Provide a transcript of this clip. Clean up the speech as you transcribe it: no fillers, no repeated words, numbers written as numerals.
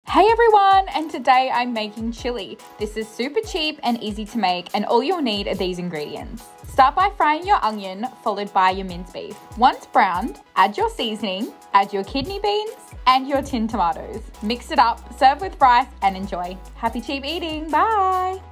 Hey everyone, and today I'm making chili. This is super cheap and easy to make, and all you'll need are these ingredients. Start by frying your onion, followed by your minced beef. Once browned, add your seasoning, add your kidney beans, and your tinned tomatoes. Mix it up, serve with rice, and enjoy. Happy cheap eating, bye!